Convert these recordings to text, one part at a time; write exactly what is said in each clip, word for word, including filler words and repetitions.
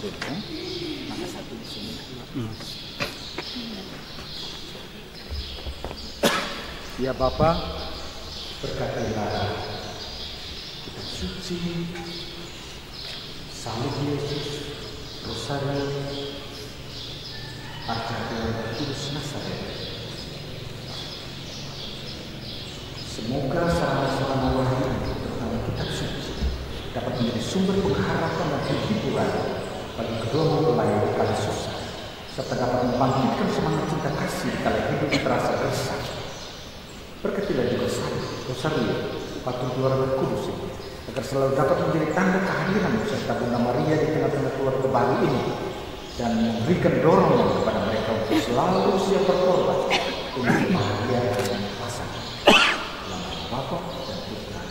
eh? Maka satu di sini. Hmm. Ya Bapa, berkatilah kitab suci, salib Yesus, rosario, Archangelus Kudus Nazaret. Semoga sarana-sarana wahyu terutama kitab suci dapat menjadi sumber pengharapan dan penghiburan bagi kedua mempelai di kala susah, serta dapat membangkitkan semangat cinta kasih di kala hidup terasa resah. Berkatilah juga salib, rosario, patung keluarga kudus ini, agar selalu dapat menjadi tanda kehadiran serta Bunda Maria di tengah-tengah keluarga baru ini, dan memberikan dorongan kepada mereka untuk selalu siap berkorban untuk bahagia dan pasangan. Dalam nama Bapa dan Putra.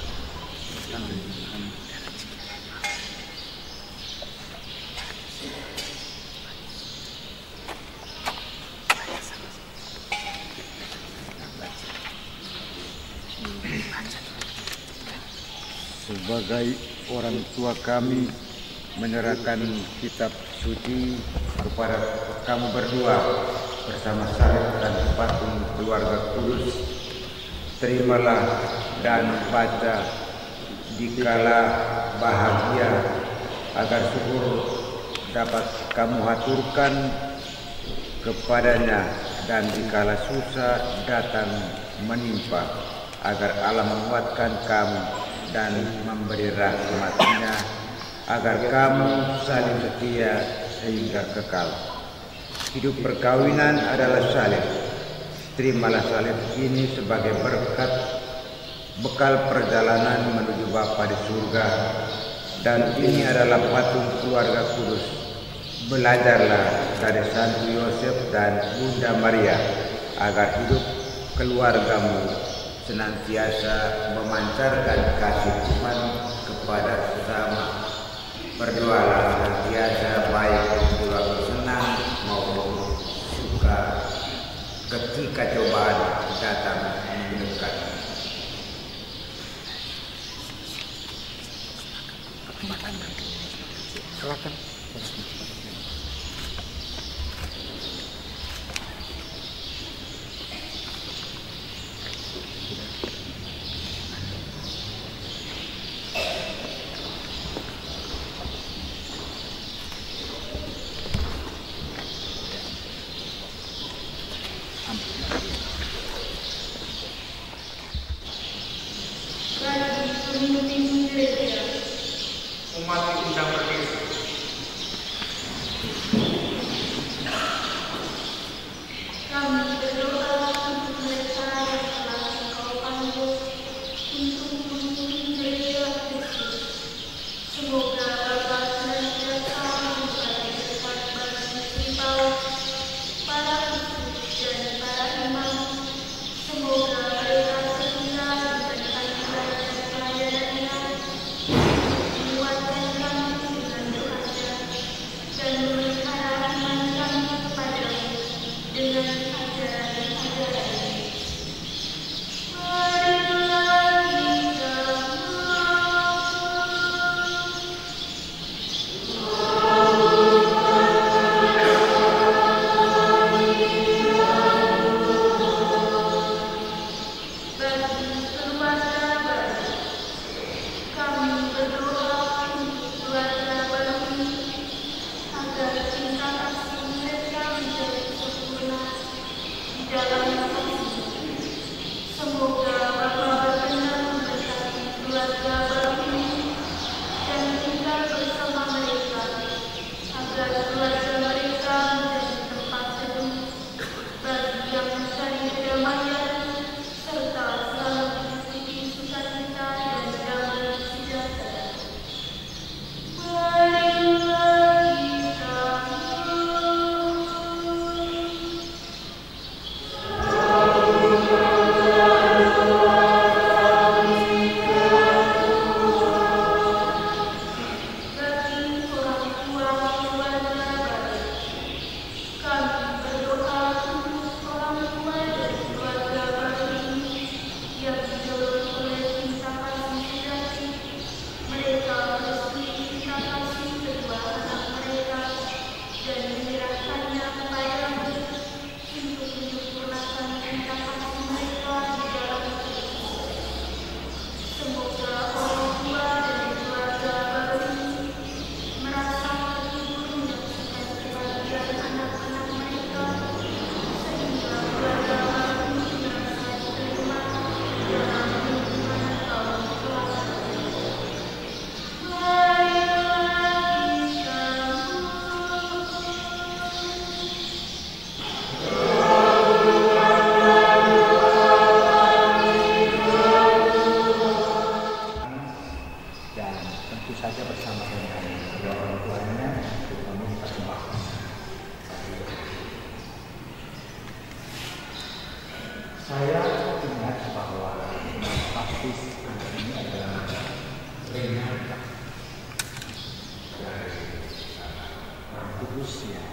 Sebagai orang tua kami menyerahkan kitab suci kepada kamu berdua bersama salib dan patung keluarga kudus. Terimalah dan baca dikala bahagia, agar syukur dapat kamu haturkan kepadanya, dan dikala susah datang menimpa, agar Allah menguatkan kamu dan memberi rahmat-Nya, agar kamu saling setia sehingga kekal. Hidup perkawinan adalah salib. Terimalah salib ini sebagai berkat, bekal perjalanan menuju Bapa di surga, dan ini adalah patung keluarga kudus. Belajarlah dari Santo Yosef dan Bunda Maria, agar hidup keluargamu senantiasa memancarkan kasih Tuhan kepada sesama. Berdoalah senantiasa baik di waktu senang maupun suka, ketika cobaan datang mendekat. Silakan. Umat diundang berdiri. Kami berdoa untuk mereka yang telah Engkau panggil untuk mengunjungi gereja Kristus. Semoga Bapa senantiasa memberkati dekat bagi istri Paus, para biskop dan para imam. Semoga mereka setia memberikan ibadah dan pelayanannya, menguatkan kami dengan Kudus yang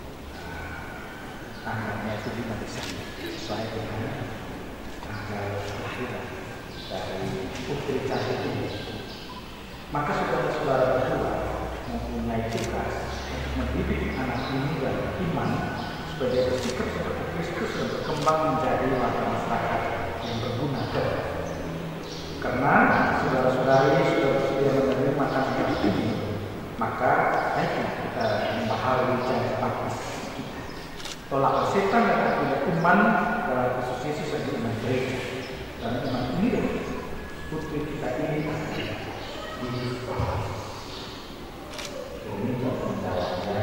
tangannya itu lima desember sesuai dengan tanggal kelahiran dari putri cantik ini. Maka saudara-saudara berdua mempunyai tugas untuk mendidik anak ini dan iman supaya dia bersikap seperti Kristus dan berkembang menjadi warga masyarakat yang berguna kelak. Karena saudara-saudari sudah bersedia menerima tanggung ini, maka baiklah kita memahami janji baptis kita. Tolak setan dan punya iman dalam Kristus Yesus dan iman gereja. Dan iman ini putri kita ini pasti dibaptis. Ini menjawabnya.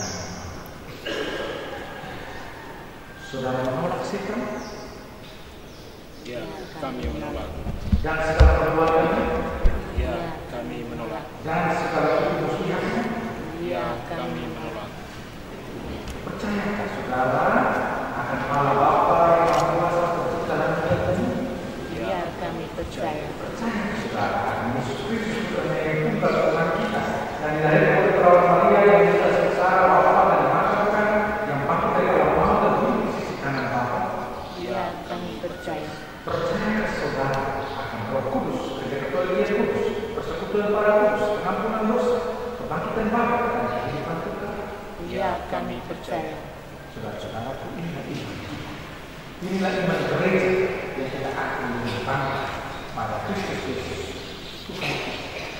Saudara menolak setan? Ya, kami menolak. Dan segala perbuatannya? Ya, kami menolak. Dan segala kemusuhannya? Ya, kami menolak. Percayakah saudara akan Allah Bapa yang Maha Kuasa pencipta dan penyerta? Ya, kami percaya. Percaya saudara akan Yesus Kristus yang tunggal Tuhan kita dan dilahirkan oleh perawan Maria yang kita sengsara Bapa dan dimakamkan, yang bangkit dari alam maut dan duduk di sisi kanan Bapa? Ya, kami percaya. Percaya saudara akan Roh Kudus, kerja ketualian kudus, persekutuan para kudus, pengampunan dosa, kebangkitan Bapa dan kehidupan kekal? Ya, kami percaya. Saudara-saudara, inilah iman. Inilah iman gereja yang kita akan menyimpan pada Kristus Yesus Tuhan kita.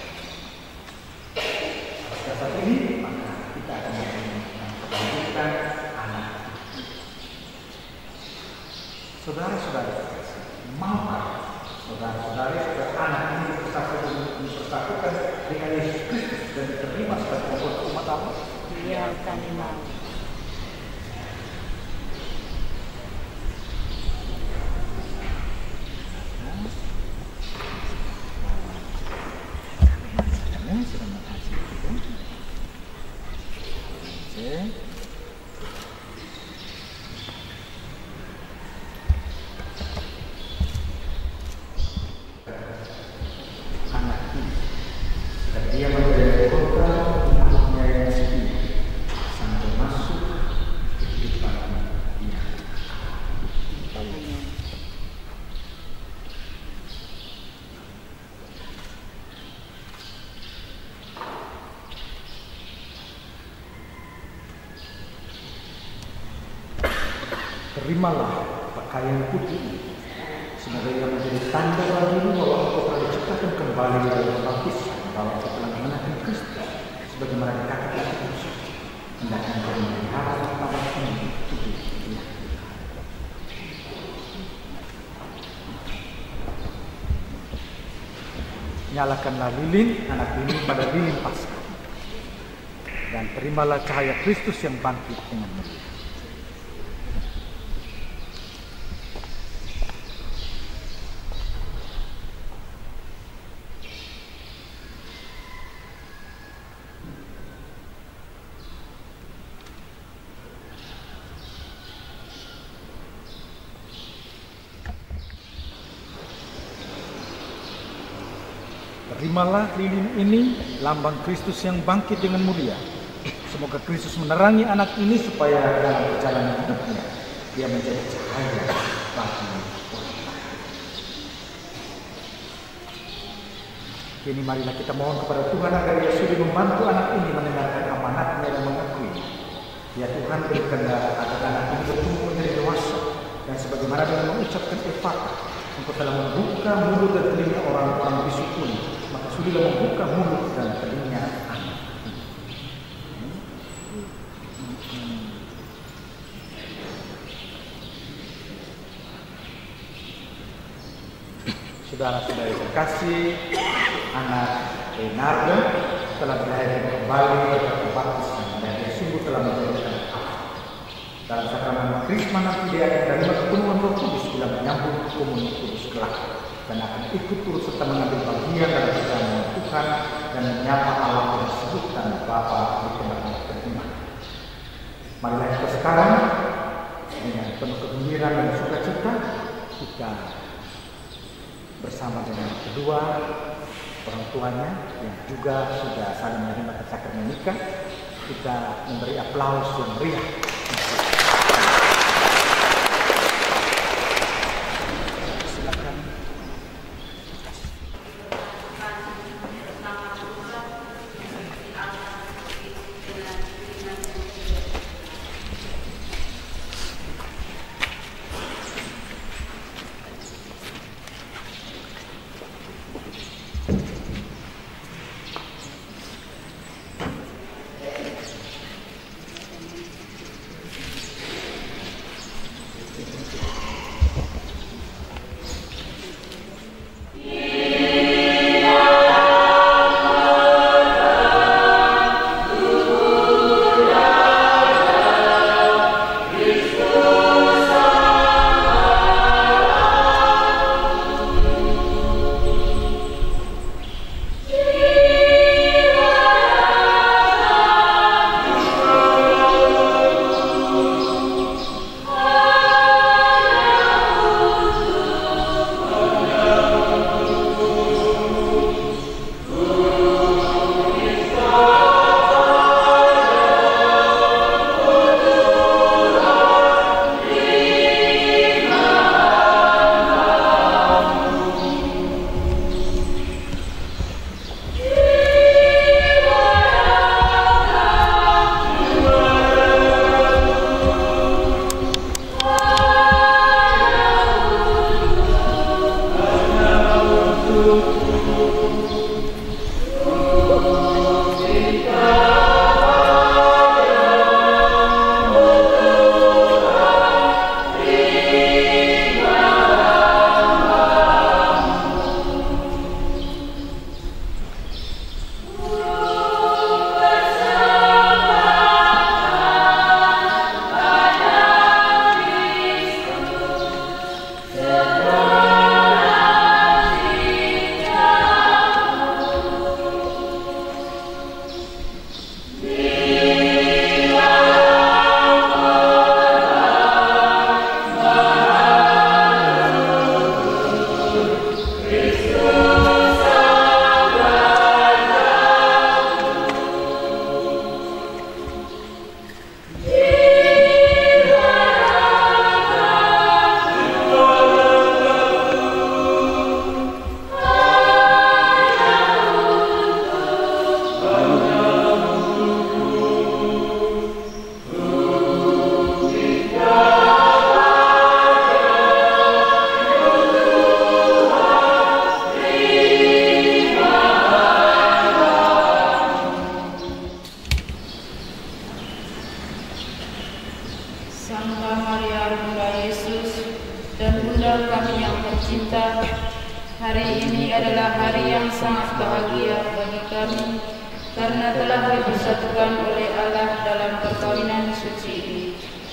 Atas dasar ini, maka kita akan memperlanjutkan anak. Saudara-saudara, maukah saudara-saudari supaya anak ini dipersatukan dengan Yesus Kristus dan diterima sebagai anggota umat Allah? Ya, kami mau. Anak ini dan dia menjadi kota anaknya yang setia sampai masuk ke kehidupan dia. Amin. Terimalah pakaian putih ini semoga ia menjadi tanda bagimu bahwa engkau telah diciptakan kembali dari baptisan, bahwa engkau telah mengenakan Kristus sebagaimana dikatakan di Yesus. Hendaknya engkau memelihara martabat ini hidup dia. Nyalakanlah lilin anak ini pada lilin Paskah dan terimalah cahaya Kristus yang bangkit dengan mulia. Terimalah lilin ini, lambang Kristus yang bangkit dengan mulia. Semoga Kristus menerangi anak ini supaya dalam perjalanan hidupnya dia menjadi cahaya bagi orang lain. Kini marilah kita mohon kepada Tuhan agar Dia sudi membantu anak ini mendengarkan amanatnya dan mengakui. Ya Tuhan, berikanlah agar anak ini bertumbuh menjadi dewasa dan sebagaimana dengan mengucapkan Efatah, Engkau telah membuka mulut dan telinga orang-orang bisu kuning, maka sudilah membuka mulut dan telinga anak. Saudara-saudari terkasih, anak Leonardo telah dilahirkan kembali berkat baptisan dan dia sungguh telah menjadi anak Allah. Dalam sakramen Krisma nanti dia akan menerima kepenuhan Roh Kudus bila menyambut komunitas kudus kelak dan akan ikut turut serta mengambil bagian dalam perjalanan Tuhan dan menyapa Allah yang disebutkan Bapa di tempat beriman. Marilah kita sekarang dengan penuh kegembiraan dan sukacita kita bersama dengan kedua orang tuanya yang juga sudah saling menerima sakramen nikah, kita memberi aplaus yang meriah. Silakan. Santa Maria Bunda Yesus dan Bunda kami yang tercinta, hari ini adalah hari yang sangat bahagia bagi kami karena telah dipersatukan oleh Allah dalam perkawinan suci ini.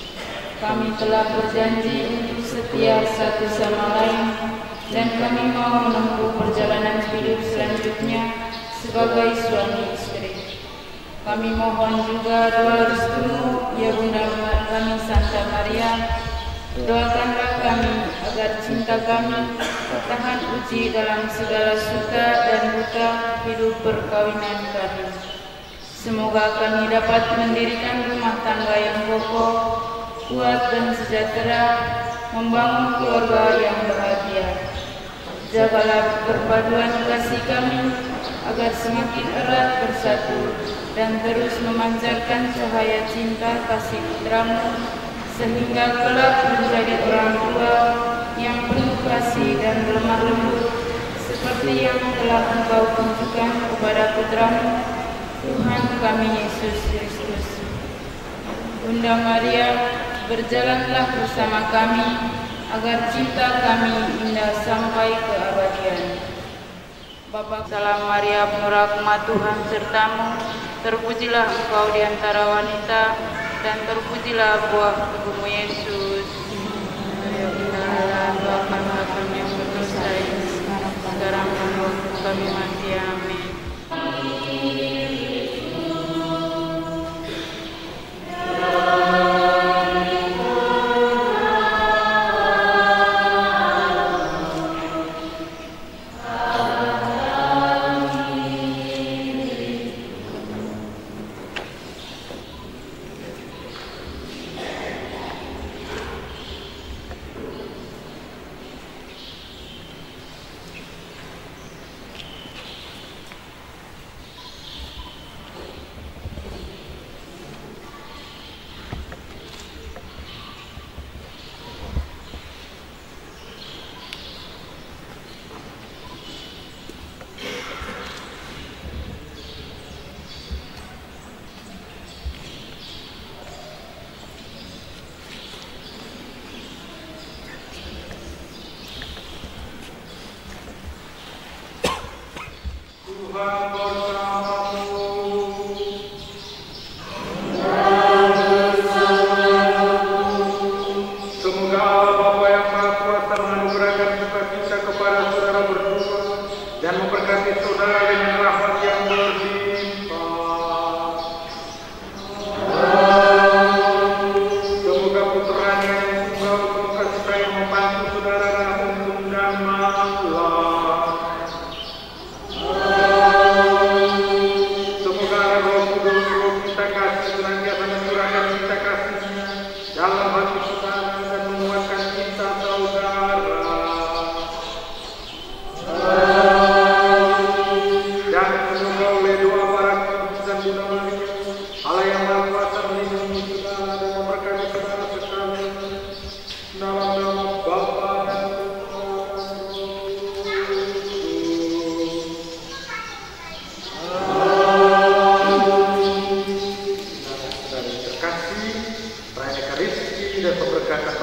Kami telah berjanji untuk setia satu sama lain dan kami mau menempuh perjalanan hidup selanjutnya sebagai suami istri. Kami mohon juga doa restumu, ya Bunda kami Santa Maria, doakanlah kami agar cinta kami tahan uji dalam segala suka dan duka hidup perkawinan kami. Semoga kami dapat mendirikan rumah tangga yang kokoh, kuat dan sejahtera, membangun keluarga yang bahagia. Jagalah perpaduan kasih kami agar semakin erat bersatu dan terus memancarkan cahaya cinta kasih putramu, sehingga kelak menjadi orang tua yang penuh kasih dan lemah lembut, seperti yang telah Engkau tunjukkan kepada putramu, Tuhan kami Yesus Kristus. Bunda Maria, berjalanlah bersama kami, agar cinta kami indah sampai ke abadian. Bapa, salam Maria, penuh rahmat Tuhan sertamu, terpujilah engkau di antara wanita, dan terpujilah buah tubuhmu Yesus. Ya Allah, doakanlah kami yang berdosa ini, sekarang dan waktu kami mati. Amin.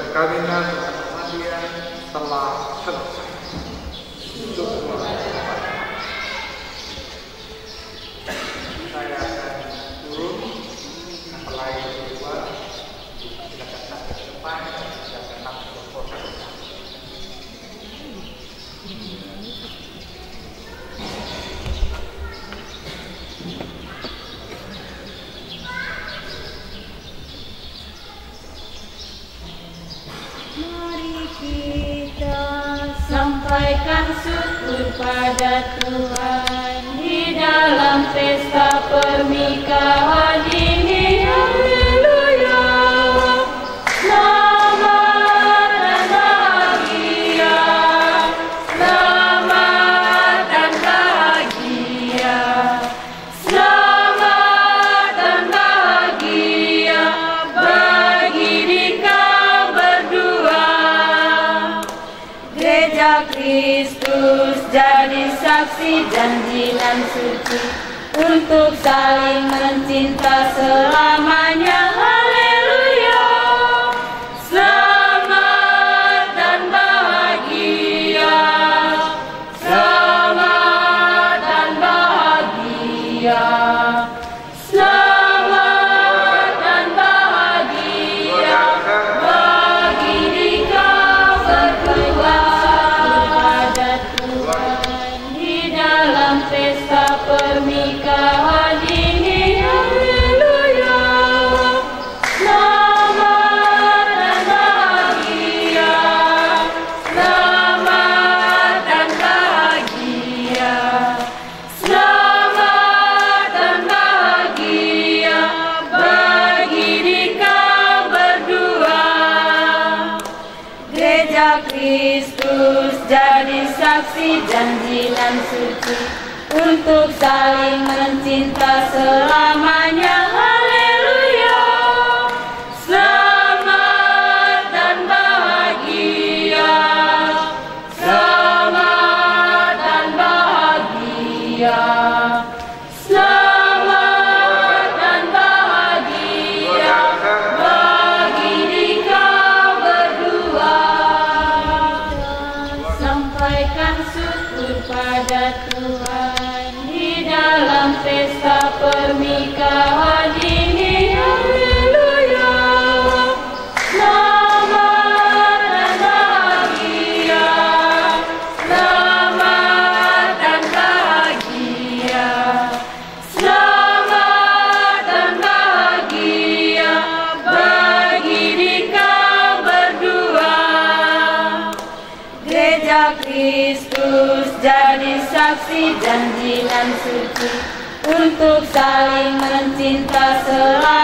perkawinan dan kematian telah selesai. Untuk saya akan turun mempelai kedua, silakan sampai ke depan dan silakan langsung berfoto. Mari kita sampaikan syukur pada Tuhan di dalam pesta pernikahan ini. Haleluya. Selamat dan bahagia, selamat dan bahagia, selamat dan bahagia bagi nikah berdua. Gereja Kristus jadi saksi janji nan suci untuk saling mencinta selamanya. Haleluya. Selamat dan bahagia, selamat dan bahagia, selamat dan bahagia bagi nikah berdua pada Tuhan di dalam pesta pernikahan ini. Haleluya. Selamat dan bahagia, selamat dan bahagia, selamat dan bahagia bagi nikah berdua. Gereja Kristus jadi saksi janji nan suci untuk saling mencinta selamanya. Haleluya. Selamat dan bahagia, selamat dan bahagia, selamat dan bahagia bagi nikah berdua. Sampaikan syukur pada Tuhan di dalam pesta pernikahan ini. Haleluya. Selamat dan bahagia, selamat dan bahagia, selamat dan bahagia bagi nikah berdua. Gereja Kristus jadi saksi janji nan suci untuk saling mencinta selamanya.